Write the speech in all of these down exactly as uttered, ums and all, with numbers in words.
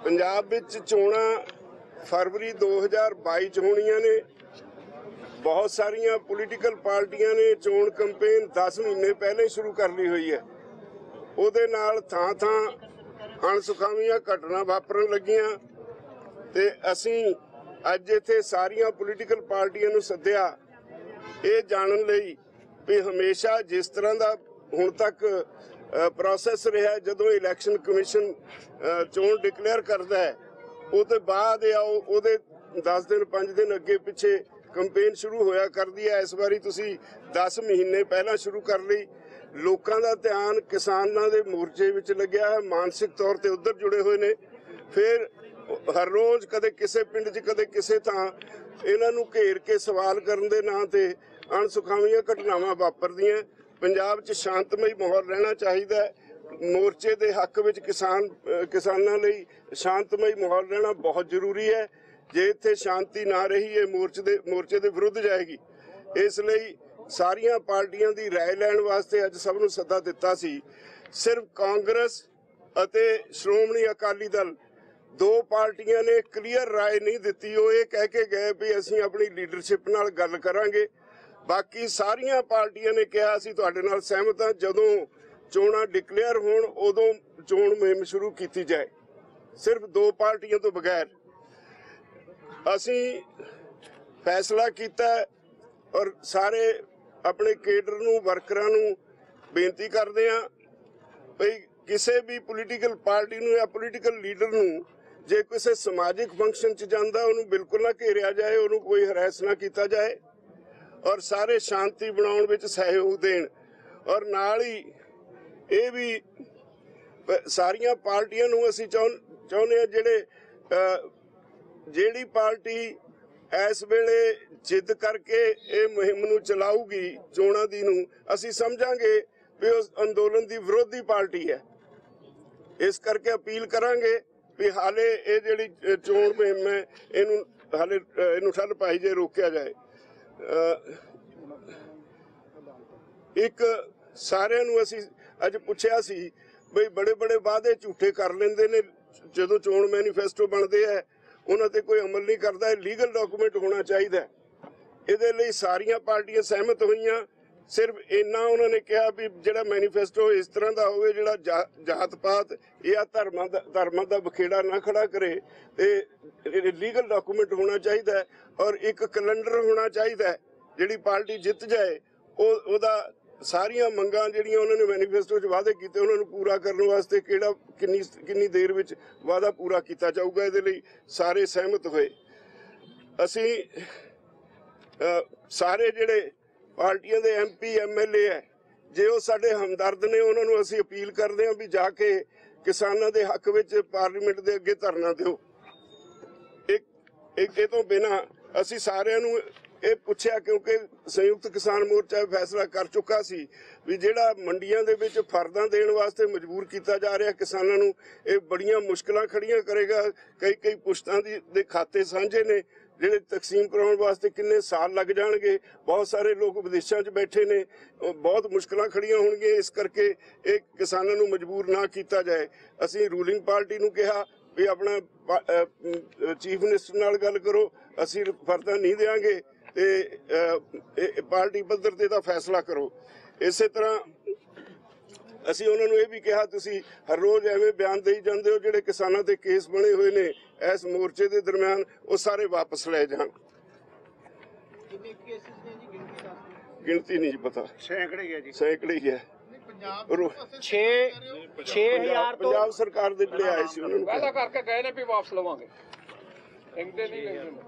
पंजाब विच चोणां फरवरी दो हज़ार बाई च होणीआं ने। बहुत सारिया पोलीटिकल पार्टियां ने चोण कंपेन दस महीने पहले शुरू कर ली हुई है। उहदे नाल थां थां अणसुखावीआं घटना वापरन लगियां ते असीं अज इत्थे सारिया पोलीटिकल पार्टियां नूं सद्दिया ये जानन लई भी हमेशा जिस तरह का हुण तक प्रोसैस रहा, जदों इलैक्शन कमिशन चोण डिकलेयर करता है उसदे बाद आओ उहदे दस दिन पाँच दिन अगे पिछे कंपेन शुरू होया करदी है। इस बारी तुसीं दस महीने पहला शुरू कर ली। लोकां दा ध्यान किसानां दे मोर्चे विच लग्या है, मानसिक तौर ते उधर जुड़े हुए ने। फिर हर रोज़ कदे किसे पिंड च कदे किसे थां इन्हां नूं घेर के सवाल करन दे नां ते अणसुखावीआं घटनावां वापरदियां। पंजाब च शांतमई माहौल रहना चाहिए। मोर्चे के हक विच किसान किसानां लई शांतमई माहौल रहना बहुत जरूरी है। जे इत्थे शांति ना रही ये मोर्चे दे मोर्चे दे विरुद्ध जाएगी। इसलिए सारिया पार्टियां दी राय लैण वास्ते अज सब नूं सद्दा दिता सी। सिर्फ कांग्रेस अते श्रोमणी अकाली दल दो पार्टियां ने क्लीयर राय नहीं दी। वो ये कह के गए भी असीं अपनी लीडरशिप नाल गल करांगे। बाकी सारिया पार्टियां ने कहा असीं तुहाडे नाल सहमत हां, जदों चोणां डिकलेयर होण उदों चोण मुहिम शुरू की जाए। सिर्फ दो पार्टियां तो बगैर असीं फैसला किया और सारे अपने केडर नूं वर्करां नूं बेनती करदे हां भई किसी भी पोलीटिकल पार्टी नूं या पोलीटिकल लीडर नूं जे किसी समाजिक फंक्शन च जांदा उहनूं बिल्कुल ना घेरिया जाए, उहनूं कोई हरैस ना किया जाए और सारे शांति बनाउण विच सहयोग देण। और नाल ही ये भी सारिया पार्टियां नूं असीं चाहुंदे हां जिहड़े जिहड़ी पार्टी इस वेले जिद करके ये मुहिम नूं चलाऊगी चोणां दी नूं असीं समझांगे भी उस अंदोलन दी विरोधी पार्टी है। इस करके अपील करांगे भी हाले ये जिहड़ी चोण मुहिम है इहनूं हाले इहनूं ठल पाई जे रोकिया जाए। एक सारिਆਂ ਨੂੰ ਅਸੀਂ ਅੱਜ ਪੁੱਛਿਆ ਸੀ ਬਈ बड़े बड़े वादे झूठे कर लेंदे ने, ਜਦੋਂ ਚੋਣ मैनीफेस्टो बनते हैं उन्हां ते कोई अमल नहीं करता। लीगल डॉकूमेंट होना चाहिए। ਇਹਦੇ ਲਈ ਸਾਰੀਆਂ पार्टियां सहमत होईयां। सिर्फ इन्ना उन्होंने कहा भी जिहड़ा मैनीफेस्टो इस तरह का होवे जिहड़ा जा, जात पात या धर्मां दा धर्मां दा बखेड़ा ना खड़ा करे। ते लीगल डॉकूमेंट होना चाहिए और एक कैलेंडर होना चाहिए। जिहड़ी पार्टी जित जाए ओहदा सारिया मंगां जिहड़ियां उन्होंने मैनीफेस्टो च वादे कीते उन्होंने पूरा करने वास्ते किहड़ा किन्नी किन्नी देर विच वादा पूरा किया जाऊगा। इहदे लई सारे सहमत होए। असीं सारे जिहड़े पार्टियां दे M P M L A है जे वो साडे हमदर्द ने उन्होंने असीं अपील करते हैं भी जाके किसानां दे हक विच पार्लीमेंट दे अगे धरना दिओ। एक एक ए तो बिना असीं सारिआं नूं ये पुछया क्योंकि संयुक्त किसान मोर्चा फैसला कर चुका सी भी जिहड़ा मंडियां दे विच फरदां देण वास्ते मजबूर किया जा रहा किसानां नूं ये बड़ियां मुश्किलां खड़ियां करेगा। कई कई पुश्तां दी दे खाते साझे ने जिहड़े तकसीम कराउण वास्ते किन्ने साल लग जाणगे। बहुत सारे लोग विदेशां च बैठे ने, बहुत मुश्किलां खड़ियां होणगीਆਂ। इस करके ये किसानां नूं मजबूर ना किया जाए। असीं रूलिंग पार्टी नूं कहा भी अपना चीफ मिनिस्टर नाल गल करो, असीं फरदां नहीं देंगे ते पार्टी पद्धर ते दा फैसला करो। इस तरह असीं उन्हां नूं ये भी कहा तुसीं हर रोज़ एवें बयान देई जांदे हो जिहड़े किसानां ते केस बने हुए ने इस मोर्चे के दरम्यान वो सारे वापस लै जाण। गिणती नहीं पता, सैकड़े ही है जी, सैकड़े ही है। पंजाब सरकार दे जिहड़े आए सी उन्हां नूं वादा करके गए ने भी वापस लवांगे, इंदे नहीं लेंदे।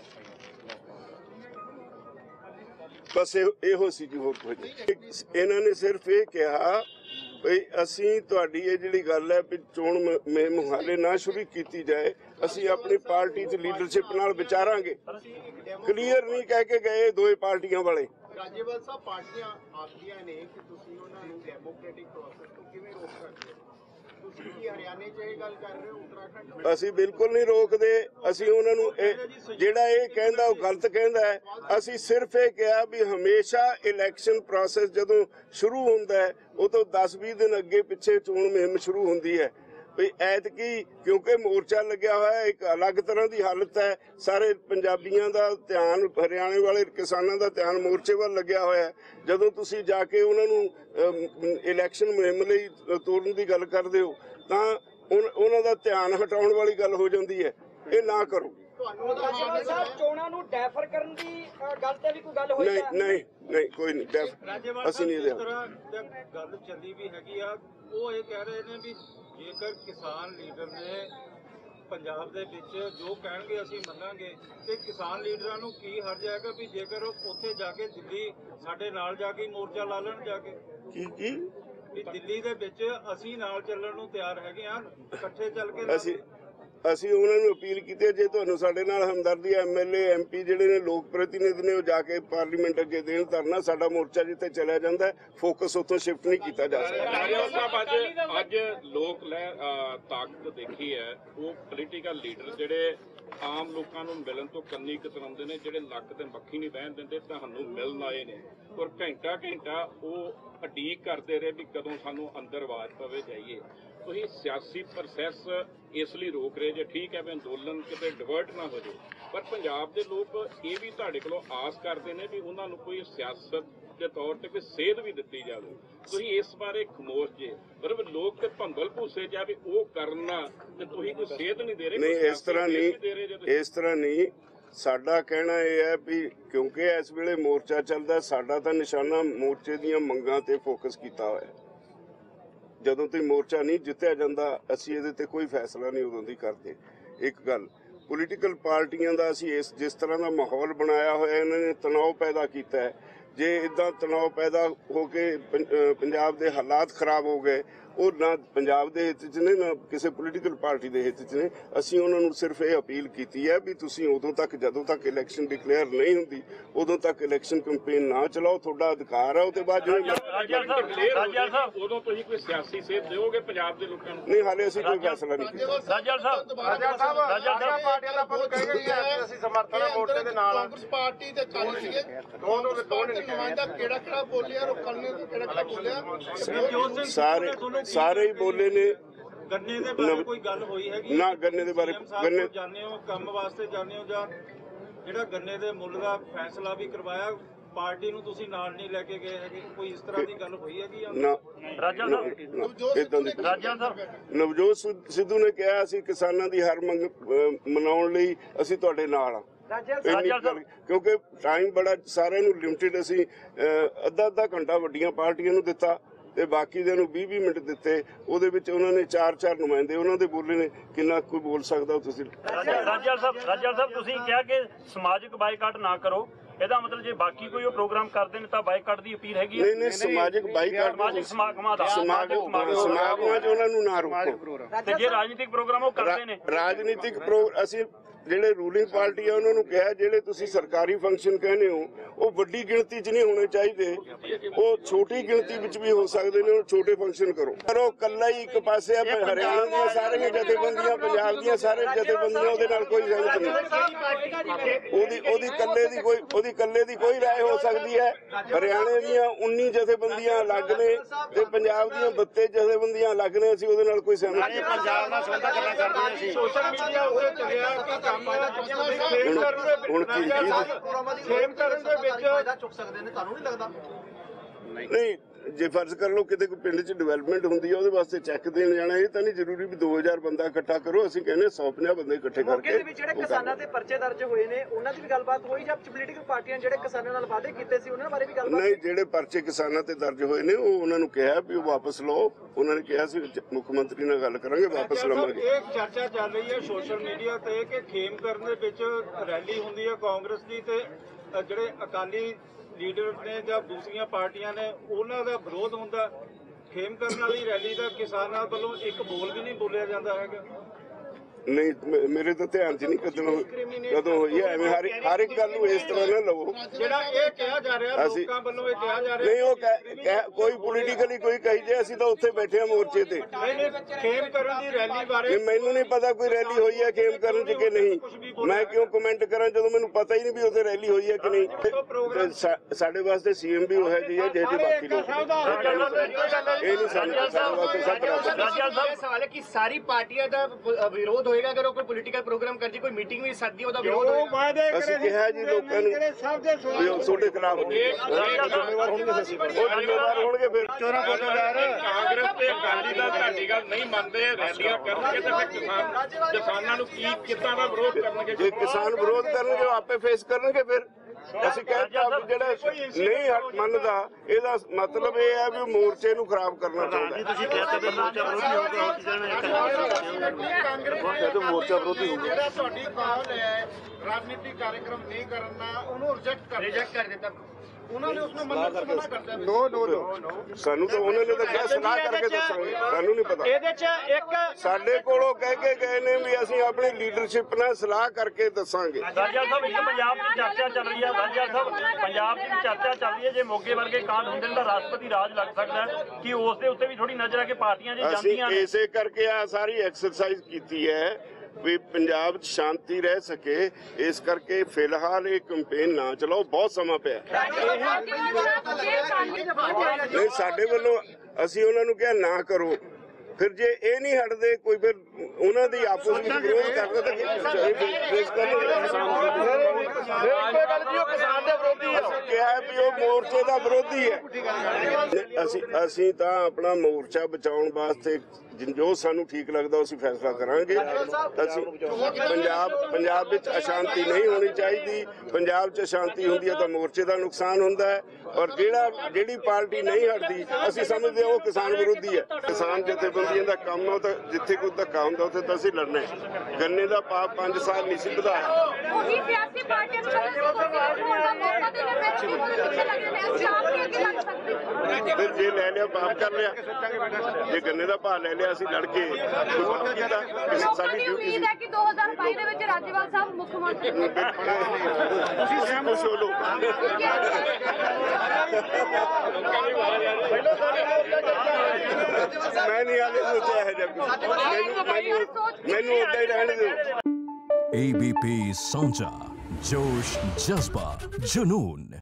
बस इहो सी जी, होर कुछ नहीं। इन्हां ने सिर्फ ये कहा भई असीं तुहाडी ये जिहड़ी गल है भी चोण मुहिम हाले ना शुरू की जाए, असीं अपनी पार्टी च लीडरशिप नाल विचारांगे। क्लीयर नहीं कह के गए दोए पार्टियां वाले। राजेवाल साहब पार्टियां आखदियां ने कि तुसीं उन्हां नूं डेमोक्रेटिक प्रोसेस तो किवें रोक सकदे हो? तुसीं की हरियाणे च इह गल कर रहे हो, उत्तराखंड असीं बिल्कुल नहीं रोकदे। असीं उन्हां नूं जिहड़ा ये कहंदा वो गलत कहंदा है। असीं सिर्फ ये कहा भी हमेशा इलैक्शन प्रोसेस जदों शुरू हुंदा है उदों दस बीस दिन अगे पिछे चोण मुहिम शुरू हुंदी है। ਵੀ ਐਤਕੀ ਕਿਉਂਕਿ ਮੋਰਚਾ ਲੱਗਿਆ ਹੋਇਆ ਇੱਕ ਅਲੱਗ ਤਰ੍ਹਾਂ ਦੀ ਹਾਲਤ ਹੈ। ਸਾਰੇ ਪੰਜਾਬੀਆਂ ਦਾ ਧਿਆਨ, ਹਰਿਆਣੇ ਵਾਲੇ ਕਿਸਾਨਾਂ ਦਾ ਧਿਆਨ ਮੋਰਚੇ ਵੱਲ ਲੱਗਿਆ ਹੋਇਆ ਹੈ। ਜਦੋਂ ਤੁਸੀਂ ਜਾ ਕੇ ਉਹਨਾਂ ਨੂੰ ਇਲੈਕਸ਼ਨ ਮੁਹਿੰਮ ਲਈ ਤੋਰਨ ਦੀ ਗੱਲ ਕਰਦੇ ਹੋ ਤਾਂ ਉਹਨਾਂ ਦਾ ਧਿਆਨ ਹਟਾਉਣ ਵਾਲੀ ਗੱਲ ਹੋ ਜਾਂਦੀ ਹੈ। ਇਹ ਨਾ ਕਰੋ। ਚੋਣਾਂ ਨੂੰ ਡੈਫਰ ਕਰਨ ਦੀ ਗੱਲ ਤੇ ਵੀ ਕੋਈ ਗੱਲ ਹੋਈ ਨਹੀਂ ਨਹੀਂ ਨਹੀਂ ਕੋਈ ਨਹੀਂ ਡੈਫ ਅਸੀਂ ਨਹੀਂ ਇਹਦੇ ਗੱਲ ਚੱਲੀ ਵੀ ਹੈਗੀ ਆ। ਉਹ ਇਹ ਕਹਿ ਰਹੇ ਨੇ ਵੀ ਜੇਕਰ ਕਿਸਾਨ ਲੀਡਰ ਨੇ ਪੰਜਾਬ ਦੇ ਵਿੱਚ ਜੋ ਕਹਿਣਗੇ ਅਸੀਂ ਮੰਨਾਂਗੇ, ਤੇ ਕਿਸਾਨ ਲੀਡਰਾਂ ਨੂੰ ਕੀ ਹਰਜ ਹੈਗਾ ਵੀ ਜੇਕਰ ਉੱਥੇ ਜਾ ਕੇ ਦਿੱਲੀ ਸਾਡੇ ਨਾਲ ਜਾ ਕੇ ਮੋਰਚਾ ਲਾ ਲੈਣ ਜਾ ਕੇ ਕੀ ਕੀ ਵੀ ਦਿੱਲੀ ਦੇ ਵਿੱਚ ਅਸੀਂ ਨਾਲ ਚੱਲਣ ਨੂੰ ਤਿਆਰ ਹੈਗੇ ਆ, ਇਕੱਠੇ ਚੱਲ ਕੇ ਅਸੀਂ ਅਸੀਂ ਉਹਨਾਂ ਨੂੰ ਅਪੀਲ ਕੀਤੀ ਹੈ, ਜੇ ਤੁਹਾਨੂੰ ਸਾਡੇ ਨਾਲ ਹਮਦਰਦੀ ਐਮਐਲਏ ਐਮਪੀ ਜਿਹੜੇ ਨੇ ਲੋਕ ਪ੍ਰਤੀਨਿਧ ਨੇ ਉਹ ਜਾ ਕੇ ਪਾਰਲੀਮੈਂਟ ਅੱਗੇ ਦੇਣ ਧਰਨਾ। ਸਾਡਾ ਮੋਰਚਾ ਜਿੱਥੇ ਚਲਿਆ ਜਾਂਦਾ ਫੋਕਸ ਉੱਥੋਂ ਸ਼ਿਫਟ ਨਹੀਂ ਕੀਤਾ ਜਾ ਸਕਦਾ। ਅੱਜ ਅੱਜ ਲੋਕ ਲੈ ਤਾਕਤ ਦੇਖੀ ਹੈ, ਉਹ ਪੋਲੀਟੀਕਲ ਲੀਡਰ ਜਿਹੜੇ ਆਮ ਲੋਕਾਂ ਨੂੰ ਮਿਲਣ ਤੋਂ ਕੰਨੀ ਕਤਰਾਉਂਦੇ ਨੇ, ਜਿਹੜੇ ਲੱਕ ਤੇ ਮੱਖੀ ਨਹੀਂ ਬਹਿਣ ਦਿੰਦੇ, ਤੁਹਾਨੂੰ ਮਿਲਣ ਆਏ ਨੇ ਔਰ ਘੰਟਾ ਘੰਟਾ ਉਹ ਉਡੀਕ ਕਰਦੇ ਰਹੇ ਵੀ ਕਦੋਂ ਸਾਨੂੰ ਅੰਦਰ ਆਵਾਜ਼ ਪਵੇ ਜਾਈਏ। ਤੁਸੀਂ ਸਿਆਸੀ ਪ੍ਰੋਸੈਸ ਇਸ ਲਈ ਰੋਕ ਰਹੇ ਜੇ, ਠੀਕ ਹੈ ਵੀ ਅੰਦੋਲਨ ਕਿਤੇ ਡਿਵਰਟ ਨਾ ਹੋ ਜਾਵੇ, ਪਰ ਪੰਜਾਬ ਦੇ ਲੋਕ ਇਹ ਵੀ ਤੁਹਾਡੇ ਕੋਲੋਂ ਆਸ ਕਰਦੇ ਨੇ ਵੀ ਉਹਨਾਂ ਨੂੰ ਕੋਈ ਸਿਆਸਤ ਦੇ ਤੌਰ ਤੇ ਕੋਈ ਸੇਧ ਵੀ ਦਿੱਤੀ ਜਾਵੇ। ਤੁਸੀਂ ਇਸ ਬਾਰੇ ਖਮੋਸ਼ ਜੇ, ਪਰ ਲੋਕ ਤੇ ਭੰਬਲ ਭੂਸੇ ਜਾ ਵੀ ਉਹ ਕਰਨਾ ਤੇ ਤੁਸੀਂ ਕੋਈ ਸੇਧ ਨਹੀਂ ਦੇ ਰਹੇ। ਨਹੀਂ ਇਸ ਤਰ੍ਹਾਂ ਨਹੀਂ, ਇਸ ਤਰ੍ਹਾਂ ਨਹੀਂ। ਸਾਡਾ ਕਹਿਣਾ ਇਹ ਹੈ ਵੀ ਕਿਉਂਕਿ ਇਸ ਵੇਲੇ ਮੋਰਚਾ ਚੱਲਦਾ, ਸਾਡਾ ਤਾਂ ਨਿਸ਼ਾਨਾ ਮੋਰਚੇ ਦੀਆਂ ਮੰਗਾਂ ਤੇ ਫੋਕਸ ਕੀਤਾ ਹੋਇਆ। ਜਦੋਂ ਤੱਕ ਮੋਰਚਾ ਨਹੀਂ ਜਿੱਤਿਆ ਜਾਂਦਾ ਅਸੀਂ ਇਹਦੇ ਤੇ ਕੋਈ ਫੈਸਲਾ ਨਹੀਂ ਉਦੋਂ ਦੀ ਕਰਦੇ। ਇੱਕ ਗੱਲ ਪੋਲੀਟੀਕਲ ਪਾਰਟੀਆਂ ਦਾ ਅਸੀਂ ਇਸ ਜਿਸ ਤਰ੍ਹਾਂ ਦਾ ਮਾਹੌਲ ਬਣਾਇਆ ਹੋਇਆ, ਇਹਨਾਂ ਨੇ ਤਣਾਅ ਪੈਦਾ ਕੀਤਾ ਹੈ। ਜੇ ਇਦਾਂ ਤਣਾਅ ਪੈਦਾ ਹੋ ਕੇ ਪੰਜਾਬ ਦੇ ਹਾਲਾਤ ਖਰਾਬ ਹੋ ਗਏ, ਉਹ ਨਾ ਪੰਜਾਬ ਦੇ ਹਿੱਤ 'ਚ ਨੇ ਨਾ ਕਿਸੇ ਪੋਲੀਟੀਕਲ ਪਾਰਟੀ ਦੇ ਹਿੱਤ 'ਚ ਨੇ। ਅਸੀਂ ਉਹਨਾਂ ਨੂੰ ਸਿਰਫ ਇਹ ਅਪੀਲ ਕੀਤੀ ਹੈ ਵੀ ਤੁਸੀਂ ਉਦੋਂ ਤੱਕ ਜਦੋਂ ਤੱਕ ਇਲੈਕਸ਼ਨ ਡਿਕਲੇਅਰ ਨਹੀਂ ਹੁੰਦੀ ਉਦੋਂ ਤੱਕ ਇਲੈਕਸ਼ਨ ਕੈਂਪੇਨ ਨਾ ਚਲਾਓ। ਤੁਹਾਡਾ ਅਧਿਕਾਰ ਹੈ। ਉਹ ਤੋਂ ਬਾਅਦ ਜਿਹੜੇ ਉਦੋਂ ਤੁਸੀਂ ਕੋਈ ਸਿਆਸੀ ਸੇਧ ਦਿਓਗੇ ਪੰਜਾਬ ਦੇ ਲੋਕਾਂ ਨੂੰ? ਨਹੀਂ, ਹਾਲੇ ਅਸੀਂ ਕੋਈ ਫੈਸਲਾ ਨਹੀਂ ਕੀਤਾ। ਰਾਜਾ ਸਾਹਿਬ ਰਾਜਾ ਸਾਹਿਬ ਰਾਜਾ ਪਾਰਟੀਆਂ ਦਾ ਆਪਾਂ ਨੂੰ ਕਹਿ ਗਏ ਕਿ ਅਸੀਂ ਸਮਰਥਨ ਮੋਰਚੇ ਦੇ ਨਾਲ ਕਾਂਗਰਸ ਪਾਰਟੀ ਤੇ ਕਾਲੀ ਸੀਗੇ ਦੋਨੋਂ ਦੋਨੋਂ ਨੁਮਾਇੰਦਾ ਕਿਹੜਾ ਕਿਹੜਾ ਬੋਲਿਆ ਰੋਕਣ ਨੇ ਕਿਹੜਾ ਕਿਹੜਾ ਬੋਲਿਆ ਸਾਰੇ ਸਾਰੇ ਹੀ ਬੋਲੇ ਨੇ। ਗੰਨੇ ਦੇ ਬਾਰੇ ਕੋਈ ਗੱਲ ਹੋਈ ਹੈਗੀ ਨਾ? ਗੰਨੇ ਦੇ ਬਾਰੇ ਗੰਨੇ ਜਾਣਦੇ ਹੋ, ਕੰਮ ਵਾਸਤੇ ਜਾਣਦੇ ਹੋ, ਜਾਂ ਜਿਹੜਾ ਗੰਨੇ ਦੇ ਮੁੱਲ ਦਾ ਫੈਸਲਾ ਵੀ ਕਰਵਾਇਆ ਪਾਰਟੀ ਨੂੰ ਤੁਸੀਂ ਨਾਲ ਨਹੀਂ ਲੈ ਕੇ ਗਏ ਹੈਗੇ, ਕੋਈ ਇਸ ਤਰ੍ਹਾਂ ਦੀ ਗੱਲ ਹੋਈ ਹੈਗੀ? ਨਾ ਰਾਜਾ ਸਾਹਿਬ ਇਦਾਂ ਦੀ ਰਾਜਾ ਸਾਹਿਬ ਨਵਜੋਤ ਸਿੱਧੂ ਨੇ ਕਿਹਾ ਅਸੀਂ ਕਿਸਾਨਾਂ ਦੀ ਹਰ ਮੰਗ ਮਨਾਉਣ ਲਈ ਅਸੀਂ ਤੁਹਾਡੇ ਨਾਲ ਆ। ਕਿਉਂਕਿ ਟਾਈਮ ਬੜਾ ਸਾਰਿਆਂ ਨੂੰ ਲਿਮਟਿਡ, ਅਸੀਂ ਅੱਧਾ ਅੱਧਾ ਘੰਟਾ ਵੱਡੀਆਂ ਪਾਰਟੀਆਂ ਨੂੰ ਦਿੱਤਾ ਤੇ ਬਾਕੀ ਦੇ ਨੂੰ ਵੀਹ ਵੀਹ ਮਿੰਟ ਦਿੱਤੇ। ਉਹਦੇ ਵਿੱਚ ਉਹਨਾਂ ਨੇ ਚਾਰ ਚਾਰ ਨੁਮਾਇੰਦੇ ਉਹਨਾਂ ਦੇ ਬੋਲੇ ਨੇ। ਕਿੰਨਾ ਕੋਈ ਬੋਲ ਸਕਦਾ ਤੁਸੀਂ? ਰਾਜਾ ਸਾਹਿਬ ਰਾਜਾ ਸਾਹਿਬ ਤੁਸੀਂ ਕਿਹਾ ਕਿ ਸਮਾਜਿਕ ਬਾਈਕਾਟ ਨਾ ਕਰੋ, ਇਹਦਾ ਮਤਲਬ ਜੇ ਬਾਕੀ ਕੋਈ ਉਹ ਪ੍ਰੋਗਰਾਮ ਕਰਦੇ ਨੇ ਤਾਂ ਬਾਈਕਾਟ ਦੀ ਅਪੀਲ ਹੈਗੀ? ਨਹੀਂ ਨਹੀਂ, ਸਮਾਜਿਕ ਬਾਈਕਾਟ ਸਮਾਜਿਕ ਸਮਾਗਮਾਂ ਦਾ ਸਮਾਗਮਾਂ 'ਚ ਉਹਨਾਂ ਨੂੰ ਨਾ ਰੋਕੋ। ਤੇ ਜੇ ਰਾਜਨੀਤਿਕ ਪ੍ਰੋਗਰਾਮ ਉਹ ਕਰਦੇ ਨੇ, ਰਾਜਨੀਤਿਕ ਪ੍ਰੋਗਰਾਮ ਅਸੀਂ ਜਿਹੜੇ ਰੂਲਿੰਗ ਪਾਰਟੀ ਆ ਉਹਨਾਂ ਨੂੰ ਕਿਹਾ ਜਿਹੜੇ ਤੁਸੀਂ ਸਰਕਾਰੀ ਫੰਕਸ਼ਨ ਕਹਿੰਦੇ ਹੋ ਉਹ ਵੱਡੀ ਗਿਣਤੀ 'ਚ ਨਹੀਂ ਹੋਣੇ ਚਾਹੀਦੇ, ਉਹ ਛੋਟੀ ਗਿਣਤੀ ਵਿੱਚ ਵੀ ਹੋ ਸਕਦੇ ਨੇ। ਉਹ ਛੋਟੇ ਫੰਕਸ਼ਨ ਕਰੋ। ਪਰ ਉਹ ਕੱਲਾ ਹੀ ਇੱਕ ਪਾਸੇ ਆ, ਹਰਿਆਣਾ ਦੀਆਂ ਸਾਰੀਆਂ ਜਥੇਬੰਦੀਆਂ, ਪੰਜਾਬ ਦੀਆਂ ਸਾਰੀਆਂ ਜਥੇਬੰਦੀਆਂ, ਉਹਦੇ ਨਾਲ ਕੋਈ ਸਹਿਮਤ ਨਹੀਂ। ਉਹਦੀ ਉਹਦੀ ਕੱਲੇ ਦੀ ਕੋਈ ਉਹਦੀ ਕੱਲੇ ਦੀ ਕੋਈ ਰਾਏ ਹੋ ਸਕਦੀ ਹੈ। ਹਰਿਆਣੇ ਦੀਆਂ ਉੱਨੀ ਜਥੇਬੰਦੀਆਂ ਅਲੱਗ ਨੇ ਤੇ ਪੰਜਾਬ ਦੀਆਂ ਬੱਤੀ ਜਥੇਬੰਦੀਆਂ ਅਲੱਗ ਨੇ। ਅਸੀਂ ਉਹਦੇ ਨਾਲ ਕੋਈ ਸਹਿਮਤ ਨਹੀਂ। ਪੰਜਾਬ ਨਾਲ ਸੰਬੰਧ ਗੱਲਾਂ ਕਰਦੇ ਸੀ। ਸੋਸ਼ਲ ਮੀਡੀਆ ਉੱਤੇ ਚੱਲਿਆ ਕਿ ਕੰਮ ਹੁਣ ਕੀ ਸੇਮ ਕਰਨ ਦੇ ਵਿੱਚ ਚੁੱਕ ਸਕਦੇ ਨੇ, ਤੁਹਾਨੂੰ ਨਹੀਂ ਲੱਗਦਾ? ਨਹੀਂ, ਜੇ ਫਰਜ਼ ਕਰ ਲਓ ਕਿਤੇ ਕੋਈ ਪਿੰਡ 'ਚ ਡਿਵੈਲਪਮੈਂਟ ਹੁੰਦੀ ਹੈ ਉਹਦੇ ਵਾਸਤੇ ਚੈੱਕ ਦੇਣ ਜਾਣਾ, ਇਹ ਤਾਂ ਨਹੀਂ ਜ਼ਰੂਰੀ ਵੀ ਦੋ ਹਜ਼ਾਰ ਬੰਦਾ ਇਕੱਠਾ ਕਰੋ। ਅਸੀਂ ਕਹਿੰਦੇ ਸੌ ਪੰਜਾਹ ਬੰਦੇ ਇਕੱਠੇ ਕਰਕੇ ਜਿਹੜੇ ਕਿਸਾਨਾਂ ਤੇ ਪਰਚੇ ਦਰਜ ਹੋਏ ਨੇ ਉਹਨਾਂ ਦੀ ਵੀ ਗੱਲਬਾਤ ਹੋਈ, ਜਾਂ ਪੋਲੀਟੀਕਲ ਪਾਰਟੀਆਂ ਜਿਹੜੇ ਕਿਸਾਨਾਂ ਨਾਲ ਵਾਅਦੇ ਕੀਤੇ ਸੀ ਉਹਨਾਂ ਬਾਰੇ ਵੀ ਗੱਲਬਾਤ? ਨਹੀਂ, ਜਿਹੜੇ ਪਰਚੇ ਕਿਸਾਨਾਂ ਤੇ ਦਰਜ ਹੋਏ ਨੇ ਉਹ ਉਹਨਾਂ ਨੂੰ ਕਿਹਾ ਵੀ ਉਹ ਵਾਪਸ ਲਓ। ਉਹਨਾਂ ਨੇ ਕਿਹਾ ਸੀ ਮੁੱਖ ਮੰਤਰੀ ਨਾਲ ਗੱਲ ਕਰਾਂਗੇ, ਵਾਪਸ ਲਵਾਂਗੇ। ਇਹ ਚਰਚਾ ਚੱਲ ਰਹੀ ਹੈ ਸੋਸ਼ਲ ਮੀਡੀਆ ਤੇ ਕਿ ਖੇਮ ਕਰਨ ਦੇ ਵਿੱਚ ਰੈਲੀ ਹੁੰਦੀ ਹੈ ਕਾਂਗਰਸ ਦੀ ਤੇ ਜਿਹੜੇ ਅਕਾਲੀ ਲੀਡਰ ਨੇ ਜਾਂ ਦੂਸਰੀਆਂ ਪਾਰਟੀਆਂ ਨੇ ਉਹਨਾਂ ਦਾ ਵਿਰੋਧ ਹੁੰਦਾ। ਖੇਮ ਕਰਨ ਵਾਲੀ ਰੈਲੀ ਦਾ ਕਿਸਾਨਾਂ ਵੱਲੋਂ ਇੱਕ ਬੋਲ ਵੀ ਨਹੀਂ ਬੋਲਿਆ ਜਾਂਦਾ ਹੈਗਾ। ਨਹੀਂ ਮ- ਮੇਰੇ ਤਾਂ ਧਿਆਨ 'ਚ ਨਹੀਂ ਕਦੋਂ ਕਦੋਂ ਹੋਈ ਹੈ। ਐਵੇਂ ਹਰ ਹਰ ਇੱਕ ਗੱਲ ਨੂੰ ਇਸ ਤਰ੍ਹਾਂ ਨਾ ਲਵੋ। ਜਿਹੜਾ ਇਹ ਕਿਹਾ ਜਾ ਰਿਹਾ ਅਸੀਂ- ਲੋਕਾਂ ਵੱਲੋਂ ਇਹ ਕਿਹਾ ਜਾ ਰਿਹਾ ਨਹੀਂ ਉਹ ਕਹਿ- ਕਹਿ- ਕੋਈ ਪੋਲੀਟੀਕਲੀ ਕੋਈ ਕਹੀ ਜੇ, ਅਸੀਂ ਤਾਂ ਉੱਥੇ ਬੈਠੇ ਆ ਮੋਰਚੇ ਤੇ। ਇਹਨੇ ਖੇਮ ਕਰਨ ਦੀ ਰੈਲੀ ਬਾਰੇ ਨਹੀਂ, ਮੈਨੂੰ ਨਹੀਂ ਪਤਾ ਕੋਈ ਰੈਲੀ ਹੋਈ ਹੈ ਖੇਮ ਕਰਨ ਚ ਕਿ ਨਹੀਂ। ਮੈਂ ਕਿਉਂ ਕਮੈਂਟ ਕਰਾਂ ਜਦੋਂ ਮੈਨੂੰ ਪਤਾ ਹੀ ਨਹੀਂ ਵੀ ਉੱਥੇ ਰੈਲੀ ਹੋਈ ਹੈ ਕਿ ਨਹੀਂ। ਤੇ ਸਾ- ਸਾਡੇ ਵਾਸਤੇ ਸੀਐਮ ਵੀ ਉਹ ਹੈ ਜੀ ਹੈ ਜਿਹੇ ਜਿਹੇ ਬਾਕੀ ਲੋਕ ਇਹ ਨਹੀਂ ਸਾਨੂੰ ਸਾਡੇ ਵਾਸਤੇ ਸਭ ਬਰਾਬਰ। ਰਾਜਾ ਸਾਹਿਬ ਸਵਾਲ ਹੈ ਕਿ ਸਾਰੀ ਪਾਰਟੀਆਂ ਦਾ ਵ- ਵਿਰੋਧ ਹੋਏਗਾ ਅਗਰ ਉਹ ਕੋਈ ਪੋਲੀਟੀਕਲ ਪ੍ਰੋਗਰਾਮ ਕਰਦੀ ਕੋਈ ਮੀਟਿੰਗ ਵੀ ਸੱਦੀ ਉਹਦਾ ਵਿਰੋਧ ਹੋਏਗਾ। ਅਸੀਂ ਕਿਹਾ ਜੀ ਲੋਕਾਂ ਨੂੰ ਵੀ ਉਹ ਤੁਹਾਡੇ ਖਿਲਾਫ ਹੋਣਗੇ, ਜ਼ਿੰਮੇਵਾਰ ਹੋਣਗੇ ਅਸੀਂ ਉਹ ਜ਼ਿੰਮੇਵਾਰ ਹੋਣਗੇ ਫਿਰ ਕਾਂਗਰਸ ਤੇ ਅਕਾਲੀ ਦਲ ਤੁਹਾਡੀ ਗੱਲ ਨਹੀਂ ਮੰਨਦੇ, ਰੈਲੀਆਂ ਕਰਨਗੇ ਤੇ ਫਿਰ ਕਿਸਾਨ ਕਿਸਾਨਾਂ ਨੂੰ ਕੀ ਕਿੱਦਾਂ ਦਾ ਵਿਰੋਧ ਕਰਨਗੇ? ਜੇ ਕਿਸਾਨ ਵਿਰੋਧ ਕਰਨਗੇ ਉਹ ਆਪੇ ਫੇਸ ਕਰਨਗੇ। ਫਿਰ ਅਸੀਂ ਕਹਿੰਦੇ ਵੀ ਜਿਹੜਾ ਨਹੀਂ ਹੱਕ ਮੰਨਦਾ ਇਹਦਾ ਮਤਲਬ ਇਹ ਹੈ ਵੀ ਉਹ ਮੋਰਚੇ ਨੂੰ ਖਰਾਬ ਕਰਨਾ ਚਾਹੁੰਦਾ ਹੈ। ਤੁਸੀਂ ਕਹਿੰਦੇ ਵੀ ਮੋਰਚਾ ਵਿਰੋਧੀ ਹੋਊਗਾ ਮੋਰਚਾ ਵਿਰੋਧੀ ਹੋਊਗਾ। ਜਿਹੜਾ ਤੁਹਾਡੀ ਕਾਲ ਹੈ ਰਾਜਨੀਤਿਕ ਕਾਰਜਕ੍ਰਮ ਨਹੀਂ ਕਰਨ ਦਾ ਉਹਨੂੰ ਰਿਜੈਕਟ ਕਰ ਰਿਜੈਕਟ ਕਰ ਦਿੱਤਾ। ਉਹਨਾਂ ਨੇ ਉਸਨੂੰ ਮੰਨਣ ਤੋਂ ਮਨਾ ਕਰਤਾ। ਨੋ ਨੋ ਨੋ ਸਾਨੂੰ ਤਾਂ ਉਹਨਾਂ ਨੇ ਤਾਂ ਕਿਹਾ ਸਲਾਹ ਕਰਕੇ ਦੱਸਾਂਗੇ, ਸਾਨੂੰ ਨਹੀਂ ਪਤਾ। ਇਹਦੇ 'ਚ ਇੱਕ ਸਾਡੇ ਕੋਲੋਂ ਕਹਿ ਕੇ ਗਏ ਨੇ ਵੀ ਅਸੀਂ ਆਪਣੀ ਲੀਡਰਸ਼ਿਪ ਨਾਲ ਸਲਾਹ ਕਰਕੇ ਦੱਸਾਂਗੇ। ਰਾਜਾ ਸਾਹਿਬ ਇੱਕ ਪੰਜਾਬ 'ਚ ਚਰਚਾ ਚੱਲ ਰਹੀ ਹੈ। ਰਾਜਾ ਸਾਹਿਬ ਪੰਜਾਬ 'ਚ ਵੀ ਚਰਚਾ ਚੱਲ ਰਹੀ ਹੈ ਜੇ ਮੋਗੇ ਵਰਗੇ ਕਾਂਡ ਹੁੰਦੇ ਨੇ ਤਾਂ ਰਾਸ਼ਟਰਪਤੀ ਰਾਜ ਲੱਗ ਸਕਦਾ ਹੈ ਕਿ ਉਸ ਦੇ ਉੱਤੇ ਵੀ ਥੋੜੀ ਨਜ਼ਰ ਹੈ ਕਿ ਪਾਰਟੀਆਂ ਜੇ ਅਸੀਂ ਜਾਂਦੀਆਂ ਨੇ। ਇਸੇ ਕਰਕੇ ਆ ਸਾਰੀ ਐਕਸਰਸਾਈਜ਼ ਕੀਤੀ ਹੈ ਵੀ ਪੰਜਾਬ 'ਚ ਸ਼ਾਂਤੀ ਰਹਿ ਸਕੇ। ਇਸ ਕਰਕੇ ਫਿਲਹਾਲ ਇਹ ਕੈਂਪੇਨ ਨਾ ਚਲਾਓ, ਬਹੁਤ ਸਮਾਂ ਪਿਆ। ਨਹੀਂ ਸਾਡੇ ਵੱਲੋਂ ਅਸੀਂ ਉਹਨਾਂ ਨੂੰ ਕਿਹਾ ਨਾ ਕਰੋ। ਫਿਰ ਜੇ ਇਹ ਨਹੀਂ ਹਟਦੇ ਕੋਈ ਫਿਰ ਉਹਨਾਂ ਦੀ ਆਪਸ ਵਿੱਚ ਵਿਰੋਧ ਕਰਦਾ ਤਾਂ ਫੇਸ ਕਰਨਗੇ। ਕਿਹਾ ਵੀ ਉਹ ਮੋਰਚੇ ਦਾ ਵਿਰੋਧੀ ਹੈ। ਅਸੀਂ ਅਸੀਂ ਤਾਂ ਆਪਣਾ ਮੋਰਚਾ ਬਚਾਉਣ ਵਾਸਤੇ ਜੋ ਸਾਨੂੰ ਠੀਕ ਲੱਗਦਾ ਅਸੀਂ ਫੈਸਲਾ ਕਰਾਂਗੇ। ਅਸੀਂ ਪੰਜਾਬ ਪੰਜਾਬ ਵਿੱਚ ਅਸ਼ਾਂਤੀ ਨਹੀਂ ਹੋਣੀ ਚਾਹੀਦੀ। ਪੰਜਾਬ 'ਚ ਅਸ਼ਾਂਤੀ ਹੁੰਦੀ ਹੈ ਤਾਂ ਮੋਰਚੇ ਦਾ ਨੁਕਸਾਨ ਹੁੰਦਾ ਹੈ। ਔਰ ਜਿਹੜਾ ਜਿਹੜੀ ਪਾਰਟੀ ਨਹੀਂ ਹਟਦੀ ਅਸੀਂ ਸਮਝਦੇ ਹਾਂ ਉਹ ਕਿਸਾਨ ਵਿਰੋਧੀ ਹੈ। ਕਿਸਾਨ ਜਥੇਬੰਦੀਆਂ ਦਾ ਕੰਮ ਹੈ, ਉਹ ਤਾਂ ਜਿੱਥੇ ਕੋਈ ਧੱਕਾ ਹੁੰਦਾ ਉੱਥੇ ਤਾਂ ਅਸੀਂ ਲੜਨਾ ਹੈ। ਗੰਨੇ ਦਾ ਭਾਅ ਪੰਜ ਸਾਲ ਨਹੀਂ ਸੀ ਵਧਾਇਆ। ਉਹੀ ਸਿਆਸੀ ਪਾਰਟੀਆਂ ਨੂੰ ਕਦੇ ਹੋਣ ਦਾ ਮੌਕਾ ਦੇ ਕੇ ਬੈਠੀ ਹੋਣੀ ਪਿੱਛੇ ਲੱਗ ਰਹੇ ਨੇ। ਅਸੀਂ ਆਪ ਨਹੀਂ ਅੱਗੇ ਲੱਗ ਸਕਦੇ। ਫਿਰ ਜੇ ਲੈ ਲਿਆ ਪਾਪ ਕਰ ਲਿਆ। ਜੇ ਗੰਨੇ ਦਾ ਭਾਅ ਲੈ ਲਿਆ ਅਸੀਂ ਲੜ ਕੇ ਕੁਝ ਨਹੀਂ ਕੀਤਾ। ਕਿਸੇ ਲੋਕਾਂ ਸਾਡੀ ਦੀ ਡਿਊਟੀ ਸੀ। ਉਮੀਦ ਹੈ ਕਿ ਦੋ ਹਜ਼ਾਰ ਬਾਈ ਦੇ ਵਿੱਚ ਰਾਜੇਵਾਲ ਸਾਹਿਬ ਮੁੱਖ ਮੰਤਰੀ ਤੁਸੀਂ ਖੁਸ਼ ਹੋ ਲੋ। ਮੈਂ ਨਹੀਂ ਆਲੇ ਸੋਚਿਆ ਹੈ ਜਬ ਮੈਨੂੰ ਮੈਨੂੰ ਮੈਨੂੰ ਉੱਦਾਂ ਹੀ ਰਹਿਣ ਦਿਓ। A B P Sonja, जोश जज्बा जुनून।